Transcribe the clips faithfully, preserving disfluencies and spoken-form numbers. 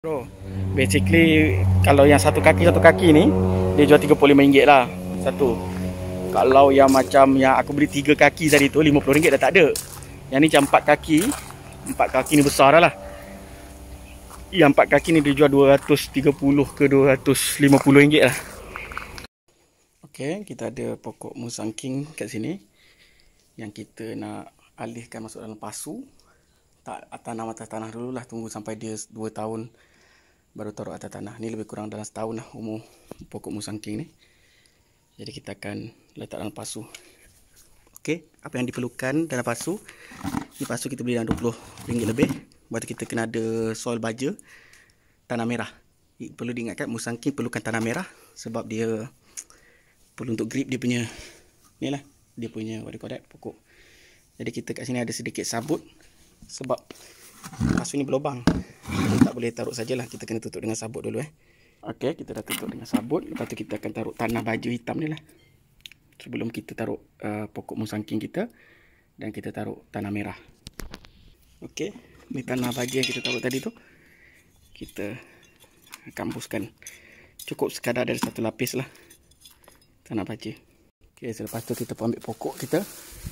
Bro, basically kalau yang satu kaki satu kaki ni dia jual tiga puluh lima ringgit lah satu. Kalau yang macam yang aku beli tiga kaki tadi tu lima puluh ringgit dah tak ada. Yang ni macam empat kaki. Empat kaki ni besar dah lah. Yang empat kaki ni dia jual dua ratus tiga puluh ke dua ratus lima puluh ringgit lah. Okey, kita ada pokok musang king kat sini yang kita nak alihkan masuk dalam pasu. Tak tanam atas tanah dulu lah, tunggu sampai dia dua tahun baru taruh atas tanah. Ni lebih kurang dalam setahun lah umur pokok musang king ni. Jadi kita akan letak dalam pasu. Okey, apa yang diperlukan dalam pasu? Ni pasu kita beli dalam dua puluh ringgit lebih. Lepas tu kita kena ada soil baja, tanah merah. Perlu diingatkan musang king perlukan tanah merah sebab dia perlu untuk grip dia punya ni lah, dia punya what do you call that, pokok. Jadi kita kat sini ada sedikit sabut sebab pasu ni berlubang. Kita tak boleh taruh sajalah, kita kena tutup dengan sabut dulu eh. Okey, kita dah tutup dengan sabut. Lepas tu kita akan taruh tanah baju hitam ni lah. Sebelum kita taruh uh, pokok musang king kita, dan kita taruh tanah merah. Okey, ni tanah baju yang kita taruh tadi tu. Kita kampuskan. Cukup sekadar dari satu lapis lah tanah baju. Okey, selepas tu kita ambil pokok kita.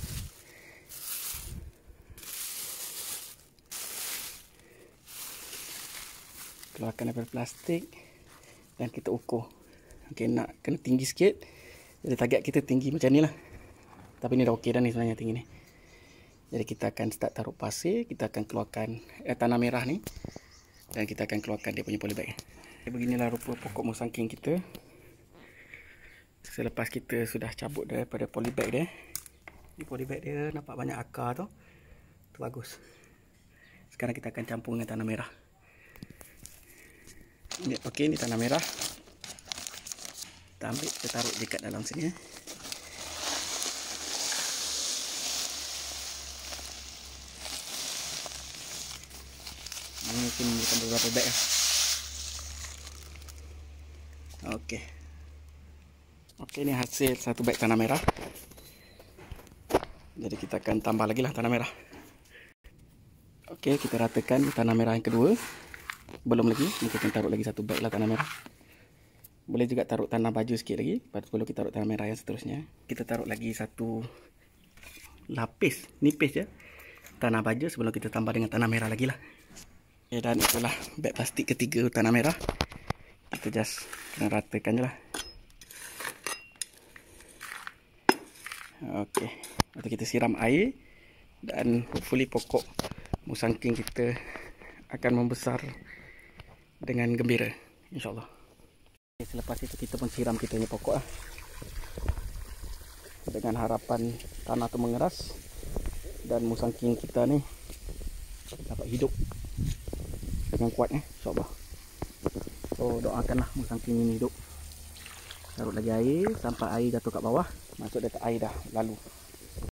Keluarkan daripada plastik dan kita ukur. Okey, nak kena tinggi sikit. Jadi target kita tinggi macam ni lah. Tapi ni dah okey dah ni sebenarnya tinggi ni. Jadi kita akan start taruh pasir. Kita akan keluarkan eh, tanah merah ni. Dan kita akan keluarkan dia punya polybag. Beginilah rupa pokok musang king kita. Selepas kita sudah cabut daripada polybag dia. Ni polybag dia nampak banyak akar tu. Tu bagus. Sekarang kita akan campur dengan tanah merah. Okey, ni tanah merah. Kita ambil, kita taruh dekat dalam sini. Ini mungkin bukan beberapa beg lah. Okey. Okey, ni hasil satu beg tanah merah. Jadi kita akan tambah lagi lah tanah merah. Okey, kita ratakan tanah merah yang kedua. Belum lagi, kita akan taruh lagi satu beg lah tanah merah. Boleh juga taruh tanah baju sikit lagi. Lepas tu perlu kita taruh tanah merah yang seterusnya. Kita taruh lagi satu lapis, nipis je, tanah baju sebelum kita tambah dengan tanah merah lagi lah. Okay, dan itulah beg plastik ketiga tanah merah. Kita just kena ratakan je lah. Okey, lepas tu kita siram air. Dan hopefully pokok musang king kita akan membesar dengan gembira, insyaAllah. Selepas itu kita pun siram kita punya pokok lah. Dengan harapan tanah tu mengeras dan musang king kita ni dapat hidup dengan kuatnya, insyaAllah. So doakanlah musang king ini hidup. Taruh lagi air sampai air jatuh kat bawah. Maksud dia air dah lalu.